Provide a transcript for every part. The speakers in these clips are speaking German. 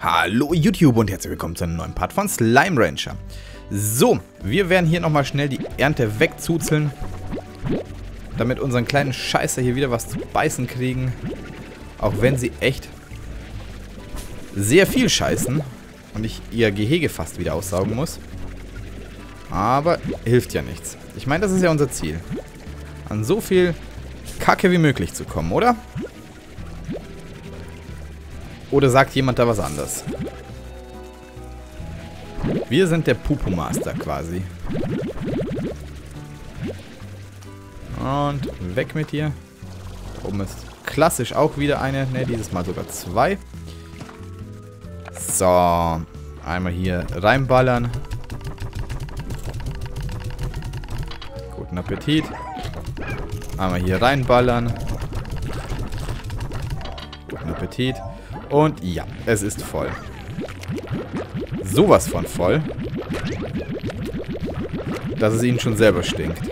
Hallo YouTube und herzlich willkommen zu einem neuen Part von Slime Rancher. So, wir werden hier nochmal schnell die Ernte wegzuzeln, damit unseren kleinen Scheißer hier wieder was zu beißen kriegen. Auch wenn sie echt sehr viel scheißen und ich ihr Gehege fast wieder aussaugen muss. Aber hilft ja nichts. Ich meine, das ist ja unser Ziel. An so viel Kacke wie möglich zu kommen, oder? Oder sagt jemand da was anderes? Wir sind der Pupu-Master quasi. Und weg mit dir. Da oben ist klassisch auch wieder eine. Ne, dieses Mal sogar zwei. So. Einmal hier reinballern. Guten Appetit. Einmal hier reinballern. Guten Appetit. Und ja, es ist voll. Sowas von voll, dass es ihnen schon selber stinkt.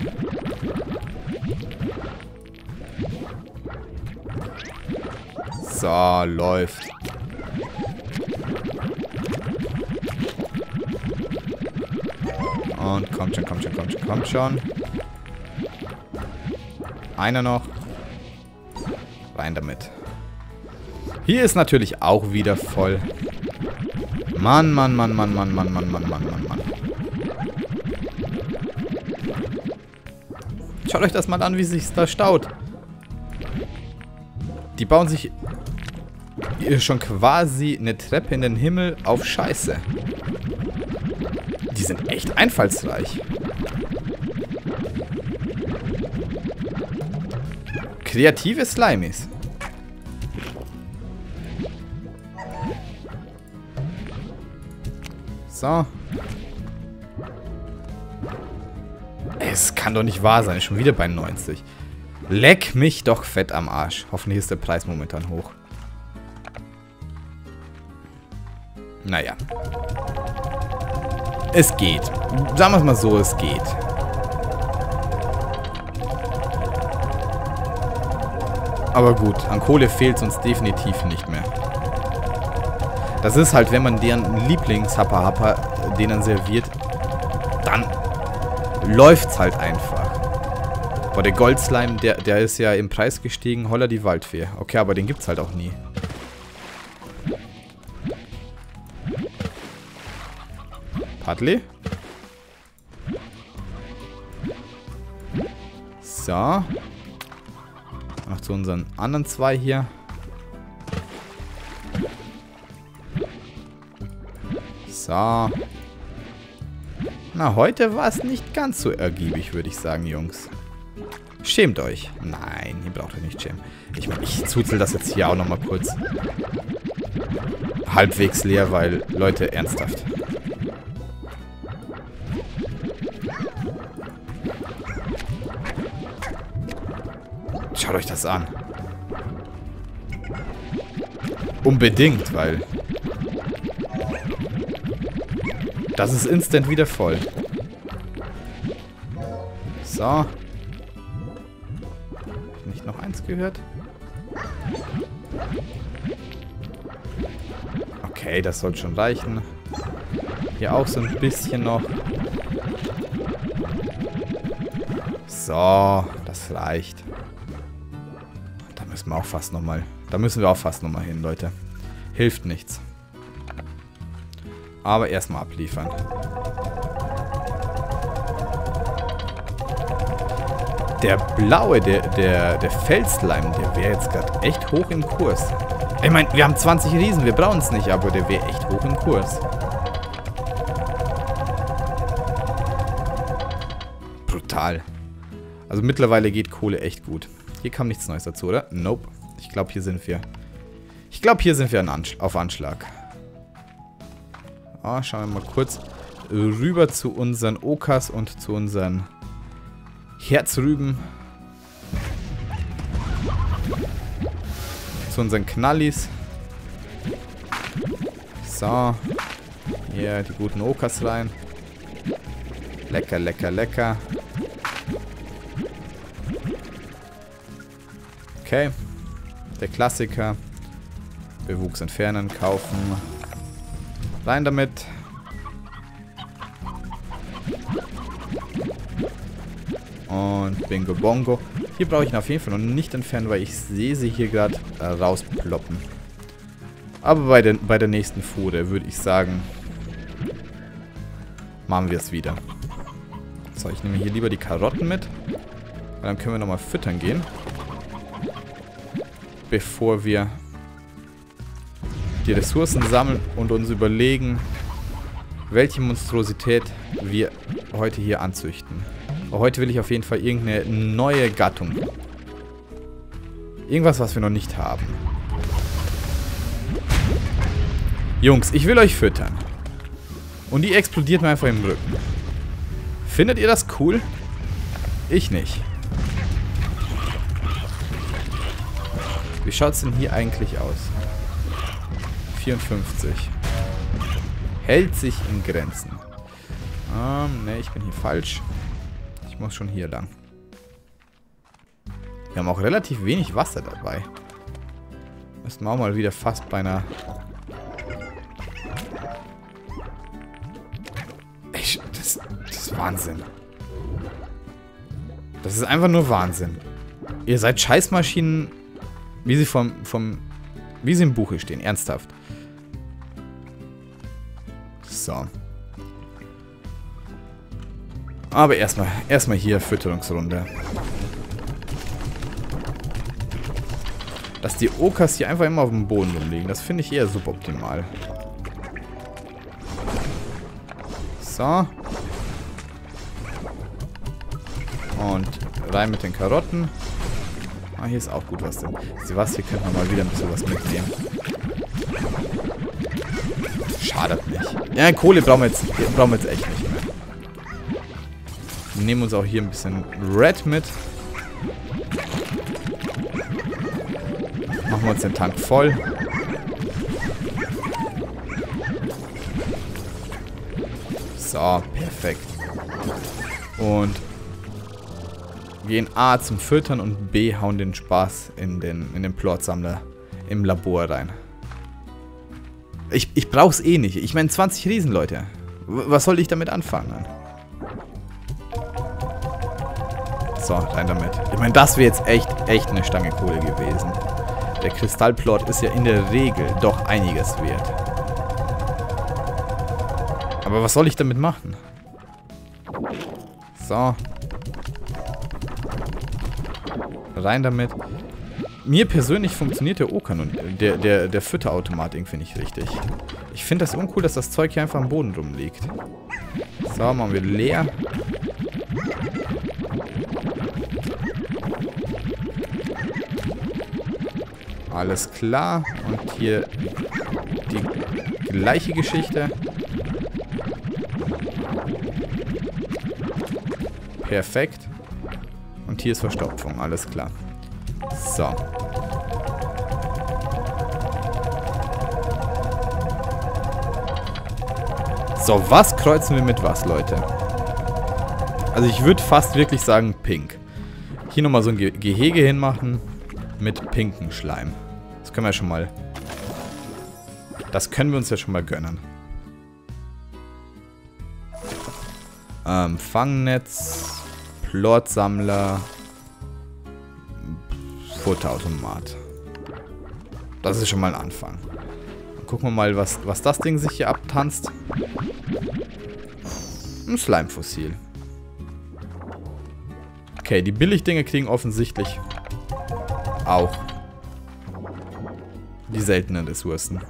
So, läuft. Und kommt schon, kommt schon, kommt schon, kommt schon. Einer noch. Rein damit. Hier ist natürlich auch wieder voll. Mann, Mann, Mann, Mann, Mann, Mann, Mann, Mann, Mann, Mann, Mann. Schaut euch das mal an, wie sich da staut. Die bauen sich schon quasi eine Treppe in den Himmel auf Scheiße. Die sind echt einfallsreich. Kreative Slimies. So. Es kann doch nicht wahr sein. Schon wieder bei 90. Leck mich doch fett am Arsch. Hoffentlich ist der Preis momentan hoch. Naja. Es geht. Sagen wir es mal so, es geht. Aber gut, an Kohle fehlt es uns definitiv nicht mehr. Das ist halt, wenn man deren Lieblingshapper denen serviert, dann läuft's halt einfach. Boah, der Goldslime, der ist ja im Preis gestiegen, holla die Waldfee. Okay, aber den gibt's halt auch nie. Paddli. So. Noch zu unseren anderen zwei hier. So. Na, heute war es nicht ganz so ergiebig, würde ich sagen, Jungs. Schämt euch. Nein, ihr braucht euch nicht schämen. Ich meine, ich zuzel das jetzt hier auch nochmal kurz. Halbwegs leer, weil, Leute, ernsthaft. Schaut euch das an. Unbedingt, weil... Das ist instant wieder voll. So. Hab ich nicht noch eins gehört? Okay, das soll schon reichen. Hier auch so ein bisschen noch. So, das reicht. Da müssen wir auch fast nochmal. Da müssen wir auch fast nochmal hin, Leute. Hilft nichts. Aber erstmal abliefern. Der blaue, der Felsslime, der wäre jetzt gerade echt hoch im Kurs. Ich meine, wir haben 20 Riesen, wir brauchen es nicht, aber der wäre echt hoch im Kurs. Brutal. Also mittlerweile geht Kohle echt gut. Hier kam nichts Neues dazu, oder? Nope. Ich glaube, hier sind wir. Ich glaube, hier sind wir auf Anschlag. Oh, schauen wir mal kurz rüber zu unseren Okas und zu unseren Herzrüben. Zu unseren Knallis. So. Hier die guten Okas rein. Lecker, lecker, lecker. Okay. Der Klassiker. Bewuchs entfernen, kaufen. Rein damit. Und Bingo Bongo. Hier brauche ich ihn auf jeden Fall noch nicht entfernen, weil ich sehe sie hier gerade rausploppen. Aber bei der nächsten Fuhre würde ich sagen, machen wir es wieder. So, ich nehme hier lieber die Karotten mit. Weil dann können wir nochmal füttern gehen. Bevor wir die Ressourcen sammeln und uns überlegen, welche Monstrosität wir heute hier anzüchten. Aber heute will ich auf jeden Fall irgendeine neue Gattung. Irgendwas, was wir noch nicht haben. Jungs, ich will euch füttern. Und die explodiert mir einfach im Rücken. Findet ihr das cool? Ich nicht. Wie schaut es denn hier eigentlich aus? 54. Hält sich in Grenzen. Ne, ich bin hier falsch. Ich muss schon hier lang. Wir haben auch relativ wenig Wasser dabei. Müssten wir auch mal wieder fast bei einer... Das ist Wahnsinn. Das ist einfach nur Wahnsinn. Ihr seid Scheißmaschinen, wie sie wie sie im Buche stehen. Ernsthaft. So. Aber erstmal hier Fütterungsrunde. Dass die Okas hier einfach immer auf dem Boden rumliegen, das finde ich eher suboptimal. So. Und rein mit den Karotten. Ah, hier ist auch gut was drin. Wisst ihr was? Hier könnten wir mal wieder ein bisschen was mitnehmen. Schadet nicht. Ja, Kohle brauchen wir jetzt echt nicht mehr. Wir nehmen uns auch hier ein bisschen Red mit. Machen wir uns den Tank voll. So, perfekt. Und gehen A zum Füttern und B hauen den Spaß in den Plotsammler im Labor rein. Ich brauch's eh nicht. Ich meine 20 Riesen, Leute. Was soll ich damit anfangen? So, rein damit. Ich meine, das wäre jetzt echt eine Stange Kohle gewesen. Der Kristallplot ist ja in der Regel doch einiges wert. Aber was soll ich damit machen? So. Rein damit. Mir persönlich funktioniert der Okan und der Fütterautomat finde ich richtig. Ich finde das uncool, dass das Zeug hier einfach am Boden rumliegt. So, machen wir leer. Alles klar. Und hier die gleiche Geschichte. Perfekt. Und hier ist Verstopfung. Alles klar. So. So, was kreuzen wir mit was, Leute? Also ich würde fast wirklich sagen pink. Hier nochmal so ein Gehege hinmachen mit pinken Schleim. Das können wir schon mal... Das können wir uns ja schon mal gönnen. Fangnetz, Plotsammler, Futterautomat. Das ist schon mal ein Anfang. Dann gucken wir mal, was das Ding sich hier abtanzt. Ein Slime-Fossil. Okay, die Billigdinger kriegen offensichtlich auch die seltenen Ressourcen.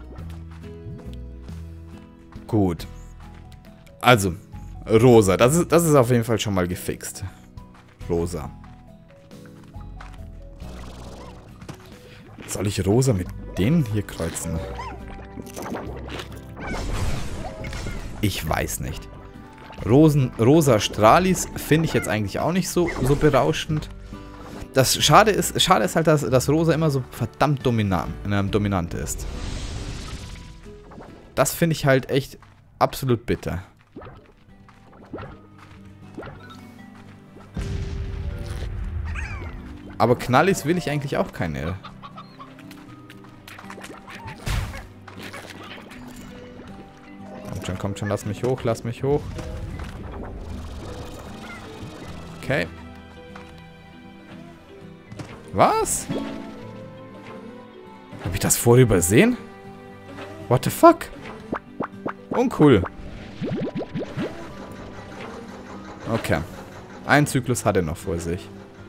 Gut. Also, Rosa. Das ist auf jeden Fall schon mal gefixt. Rosa. Soll ich Rosa mit denen hier kreuzen? Ich weiß nicht. Rosa Stralis finde ich jetzt eigentlich auch nicht so berauschend. Das Schade ist halt, dass Rosa immer so verdammt dominant ist. Das finde ich halt echt absolut bitter. Aber Knallis will ich eigentlich auch keine. kommt schon. Lass mich hoch, lass mich hoch. Okay. Was? Habe ich das vorher übersehen? What the fuck? Uncool. Okay. Ein Zyklus hat er noch vor sich.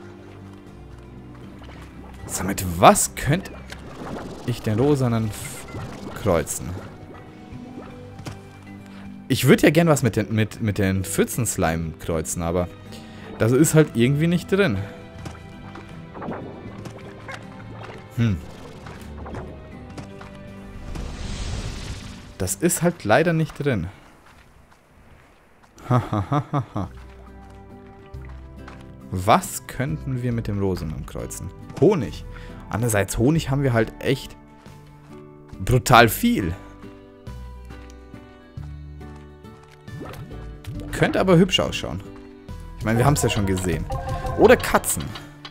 So, mit was könnte ich den Rosanen kreuzen? Ich würde ja gern was mit den Pfützen-Slime kreuzen, aber das ist halt irgendwie nicht drin. Das ist halt leider nicht drin. Hahaha. Was könnten wir mit dem Rosanen kreuzen? Honig. Andererseits, Honig haben wir halt echt brutal viel. Könnte aber hübsch ausschauen. Ich meine, wir haben es ja schon gesehen. Oder Katzen.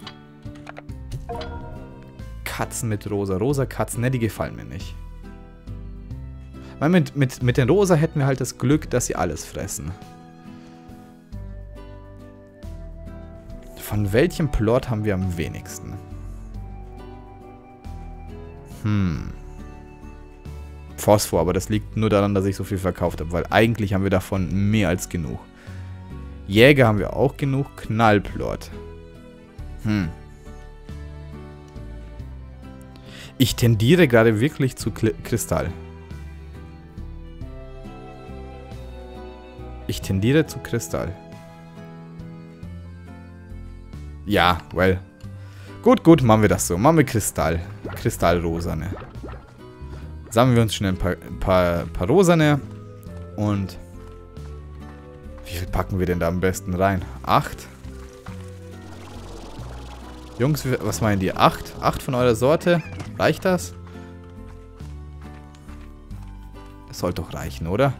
Katzen mit Rosa. Rosa Katzen, ne, die gefallen mir nicht. Weil mit den Rosa hätten wir halt das Glück, dass sie alles fressen. Von welchem Plot haben wir am wenigsten? Phosphor, aber das liegt nur daran, dass ich so viel verkauft habe, weil eigentlich haben wir davon mehr als genug. Jäger haben wir auch genug. Knallplot. Ich tendiere gerade wirklich zu Kristall. Ich tendiere zu Kristall. Ja, well. Gut, machen wir das so. Machen wir Kristall. Kristallrosane. Sammeln wir uns schnell ein paar Rosane. Und wie viel packen wir denn da am besten rein? 8? Jungs, was meinen die? 8? 8 von eurer Sorte? Reicht das? Das sollte doch reichen, oder?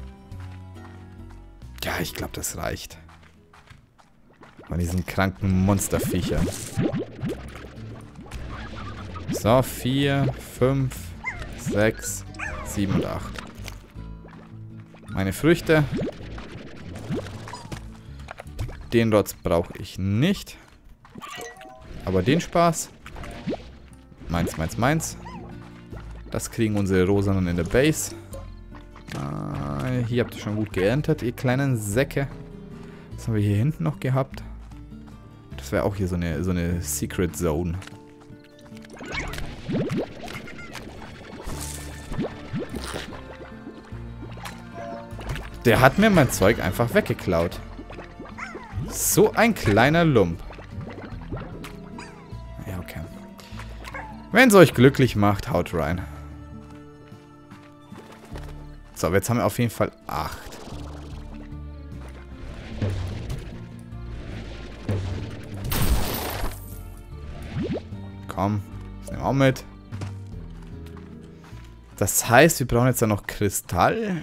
Ja, ich glaube, das reicht. Von diesen kranken Monsterviecher. So, 4, 5, 6, 7 und 8. Meine Früchte. Den Rotz brauche ich nicht. Aber den Spaß. Meins, meins, meins. Das kriegen unsere Rosanen in der Base. Hier habt ihr schon gut geerntet, ihr kleinen Säcke. Was haben wir hier hinten noch gehabt? Das wäre auch hier so eine Secret Zone. Der hat mir mein Zeug einfach weggeklaut. So ein kleiner Lump. Ja, okay. Wenn es euch glücklich macht, haut rein. So, aber jetzt haben wir auf jeden Fall 8. Komm, das nehmen wir auch mit. Das heißt, wir brauchen jetzt dann noch Kristall.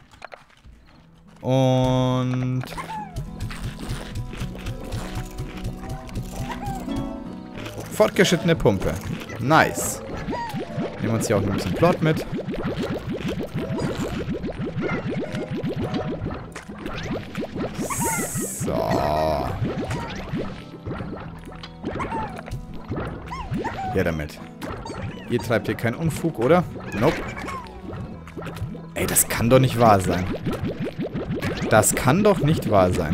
Und fortgeschrittene Pumpe. Nice. Nehmen wir uns hier auch noch ein bisschen Plot mit. So. Ja, damit. Ihr treibt hier keinen Unfug, oder? Nope. Ey, das kann doch nicht wahr sein. Das kann doch nicht wahr sein.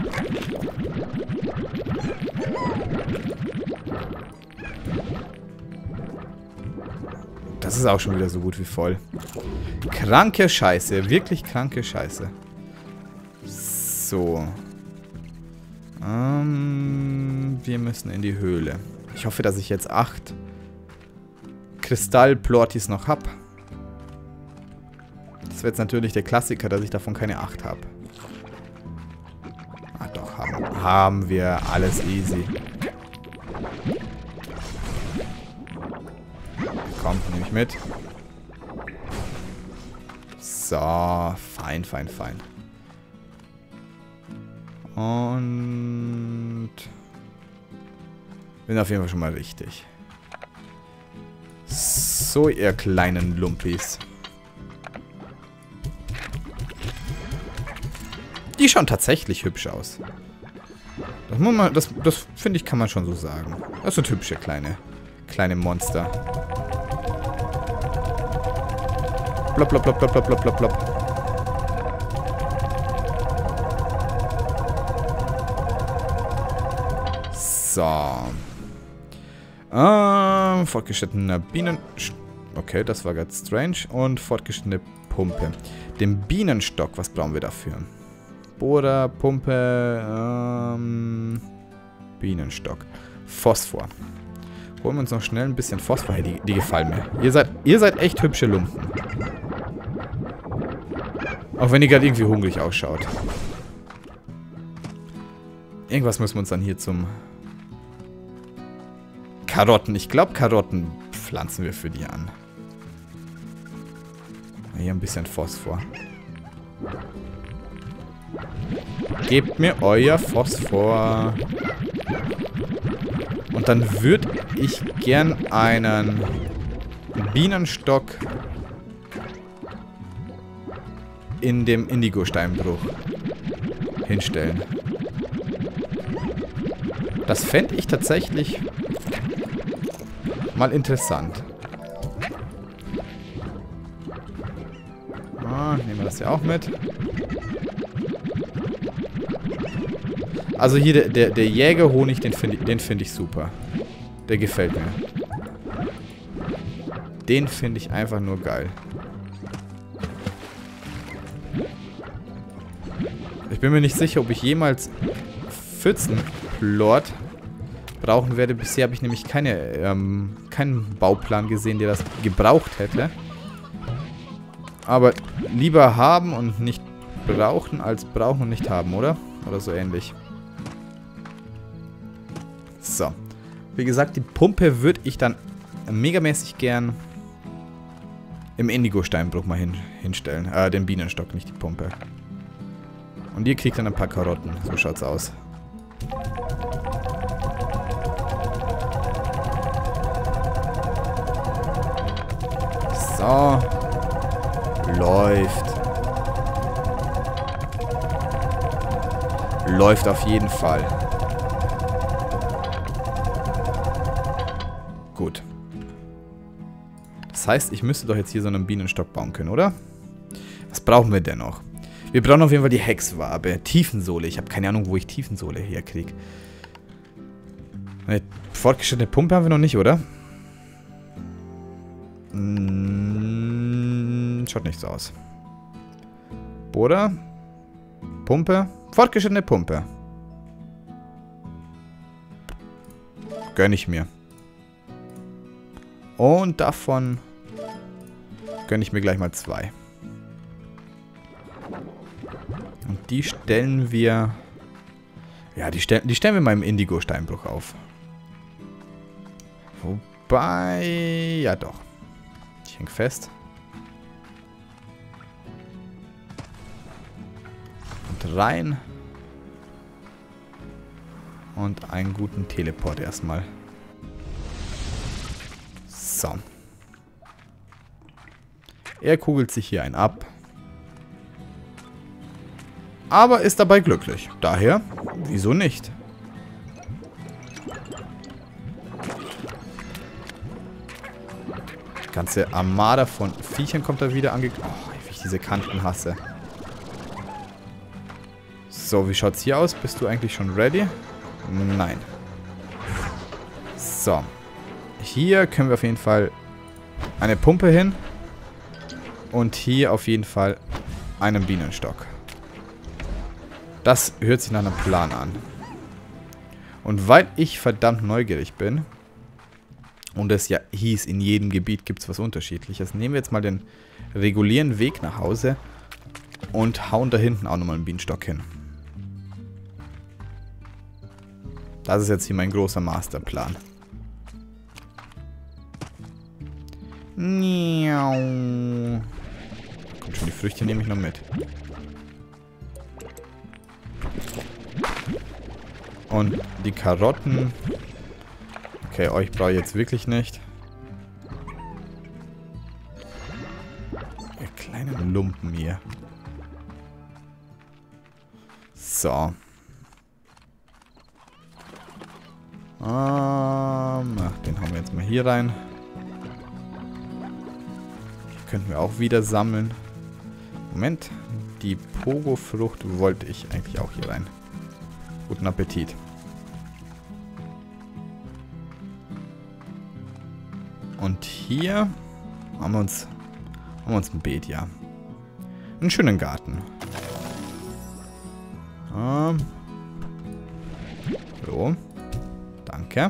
Das ist auch schon wieder so gut wie voll. Kranke Scheiße. Wirklich kranke Scheiße. So. Wir müssen in die Höhle. Ich hoffe, dass ich jetzt 8 Kristallplortis noch habe. Das wäre jetzt natürlich der Klassiker, dass ich davon keine 8 habe. Ah doch, haben wir. Alles easy. Komm, nehme ich mit. So, fein, fein, fein. Und bin auf jeden Fall schon mal richtig. So, ihr kleinen Lumpis. Die schauen tatsächlich hübsch aus. Das finde ich, kann man schon so sagen. Das sind hübsche kleine Monster. Plop, plop, plop, plop, plop, plop, plop, plop. So. Fortgeschrittener Bienen... Okay, das war ganz strange. Und fortgeschrittene Pumpe. Den Bienenstock, was brauchen wir dafür? Bohrer, Pumpe, Bienenstock. Phosphor. Holen wir uns noch schnell ein bisschen Phosphor. Hey, die gefallen mir. Ihr seid echt hübsche Lumpen. Auch wenn ihr gerade irgendwie hungrig ausschaut. Irgendwas müssen wir uns dann hier zum... Karotten. Ich glaube, Karotten pflanzen wir für die an. Hier ein bisschen Phosphor. Gebt mir euer Phosphor. Und dann würde ich gern einen Bienenstock in dem Indigo-Steinbruch hinstellen. Das fände ich tatsächlich mal interessant. Nehmen wir das ja auch mit. Also hier der Jägerhonig, den finde ich super. Der gefällt mir. Den finde ich einfach nur geil. Ich bin mir nicht sicher, ob ich jemals Pfützenplort brauchen werde. Bisher habe ich nämlich keinen Bauplan gesehen, der das gebraucht hätte. Aber lieber haben und nicht brauchen, als brauchen und nicht haben, oder? Oder so ähnlich. So. Wie gesagt, die Pumpe würde ich dann megamäßig gern im Indigo-Steinbruch mal hinstellen. Den Bienenstock, nicht die Pumpe. Und ihr kriegt dann ein paar Karotten. So schaut's aus. So. Läuft. Läuft auf jeden Fall. Gut. Das heißt, ich müsste doch jetzt hier so einen Bienenstock bauen können, oder? Was brauchen wir denn noch? Wir brauchen auf jeden Fall die Hexwabe. Tiefensohle. Ich habe keine Ahnung, wo ich Tiefensohle herkriege. Eine fortgeschrittene Pumpe haben wir noch nicht, oder? Schaut nicht so aus. Bohrer. Pumpe. Fortgeschrittene Pumpe. Gönn ich mir. Und davon gönne ich mir gleich mal 2. Und die stellen wir... Ja, die stellen wir mal im Indigo-Steinbruch auf. Wobei... Ja, doch. Ich häng fest. Und rein. Und einen guten Teleport erstmal. So. Er kugelt sich hier einen ab. Aber ist dabei glücklich. Daher, wieso nicht? Die ganze Armada von Viechern kommt da wieder angekommen. Oh, wie ich diese Kanten hasse. So, wie schaut's hier aus? Bist du eigentlich schon ready? Nein. So. Hier können wir auf jeden Fall eine Pumpe hin. Und hier auf jeden Fall einen Bienenstock. Das hört sich nach einem Plan an. Und weil ich verdammt neugierig bin und es ja hieß, in jedem Gebiet gibt es was Unterschiedliches, nehmen wir jetzt mal den regulären Weg nach Hause und hauen da hinten auch nochmal einen Bienenstock hin. Das ist jetzt hier mein großer Masterplan. Kommt schon, die Früchte nehme ich noch mit. Und die Karotten. Okay, euch brauche ich jetzt wirklich nicht. Ihr kleinen Lumpen hier. So. Den haben wir jetzt mal hier rein. Die könnten wir auch wieder sammeln. Moment. Die Pogo-Frucht wollte ich eigentlich auch hier rein. Guten Appetit. Und hier haben wir uns ein Beet, ja. Einen schönen Garten. So. Danke.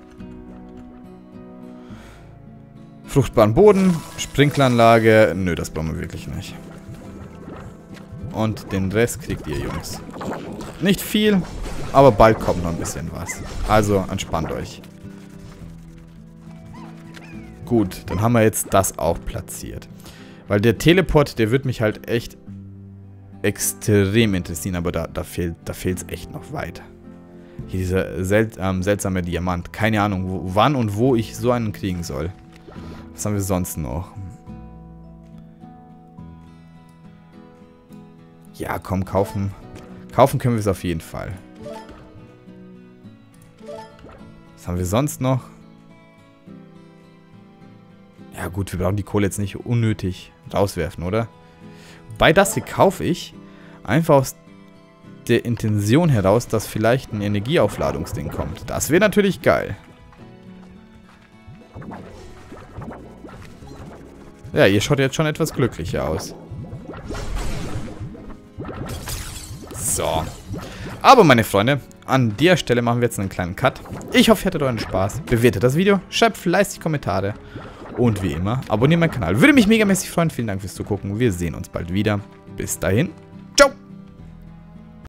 Fruchtbaren Boden, Sprinkleranlage. Nö, das brauchen wir wirklich nicht. Und den Rest kriegt ihr, Jungs. Nicht viel, aber bald kommt noch ein bisschen was. Also entspannt euch. Gut, dann haben wir jetzt das auch platziert. Weil der Teleport, der wird mich halt echt extrem interessieren, aber da fehlt es echt noch weit. Hier dieser seltsame Diamant. Keine Ahnung, wann und wo ich so einen kriegen soll. Was haben wir sonst noch? Ja, komm, kaufen. Kaufen können wir es auf jeden Fall. Was haben wir sonst noch? Ja gut, wir brauchen die Kohle jetzt nicht unnötig rauswerfen, oder? Bei das hier kaufe ich einfach aus der Intention heraus, dass vielleicht ein Energieaufladungsding kommt. Das wäre natürlich geil. Ja, ihr schaut jetzt schon etwas glücklicher aus. So. Aber meine Freunde, an der Stelle machen wir jetzt einen kleinen Cut. Ich hoffe, ihr hattet euren Spaß. Bewertet das Video, schreibt fleißig Kommentare. Und wie immer, abonniert meinen Kanal. Würde mich megamäßig freuen. Vielen Dank fürs Zugucken. Wir sehen uns bald wieder. Bis dahin.